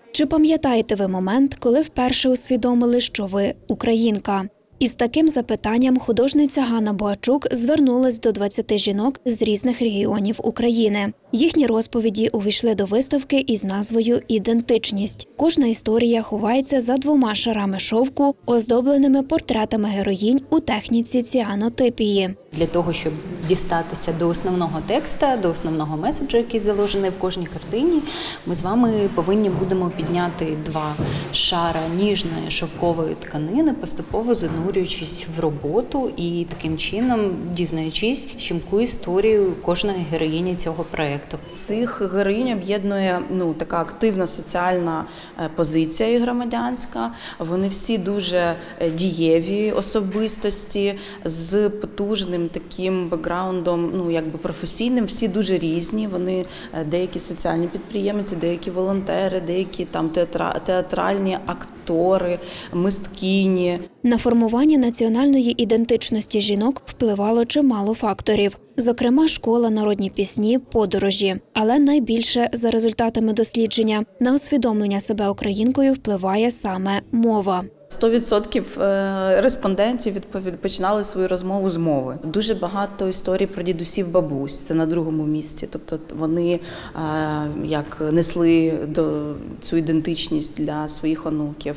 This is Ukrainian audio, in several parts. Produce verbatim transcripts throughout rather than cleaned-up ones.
Чи пам'ятаєте ви момент, коли вперше усвідомили, що ви українка? Із таким запитанням художниця Ганна Буачук звернулась до двадцяти жінок з різних регіонів України. Їхні розповіді увійшли до виставки із назвою «Ідентичність». Кожна історія ховається за двома шарами шовку, оздобленими портретами героїнь у техніці ціанотипії. Для того, щоб дістатися до основного текста, до основного меседжу, який заложений в кожній картині, ми з вами повинні будемо підняти два шара ніжної шовкової тканини, поступово занурюючись в роботу і таким чином дізнаючись щемку історію кожної героїні цього проєкту. Цих героїнь об'єднує ну, така активна соціальна позиція і громадянська. Вони всі дуже дієві особистості з потужним таким бекграундом, ну якби професійним. Всі дуже різні. Вони деякі соціальні підприємці, деякі волонтери, деякі там театра, театральні актори, мисткині. На формування національної ідентичності жінок впливало чимало факторів. Зокрема, школа, народні пісні, подорожі. Але найбільше, за результатами дослідження, на усвідомлення себе українкою впливає саме мова. сто відсотків респондентів починали свою розмову з мови. Дуже багато історій про дідусів, бабусь, це на другому місці. Тобто вони як несли до цю ідентичність для своїх онуків.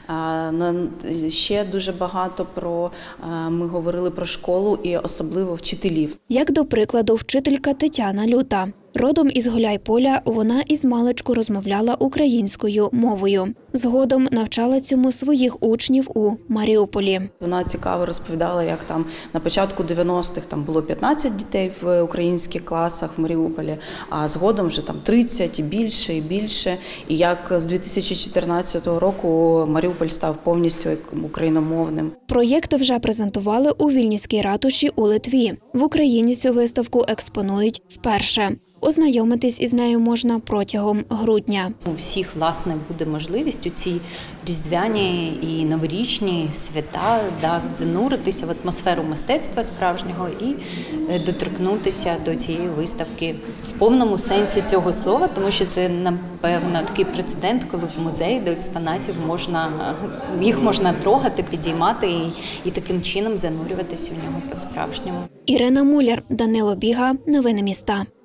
Ще дуже багато про, ми говорили про школу і особливо вчителів. Як до прикладу, вчителька Тетяна Люта. Родом із Гуляйполя, вона із маличку розмовляла українською мовою. Згодом навчала цьому своїх учнів у Маріуполі. Вона цікаво розповідала, як там на початку дев'яностих там було п'ятнадцять дітей в українських класах в Маріуполі, а згодом вже там тридцять і більше, і більше. І як з дві тисячі чотирнадцятого року Маріуполь став повністю україномовним. Проєкт вже презентували у Вільнюській ратуші у Литві. В Україні цю виставку експонують вперше. Ознайомитись із нею можна протягом грудня. У всіх, власне, буде можливість у ці різдвяні і новорічні свята да, зануритися в атмосферу мистецтва справжнього і доторкнутися до цієї виставки в повному сенсі цього слова, тому що це, напевно, такий прецедент, коли в музеї до експонатів можна, їх можна трогати, підіймати і, і таким чином занурюватися в нього по-справжньому. Ірина Муляр, Данило Біга. Новини міста.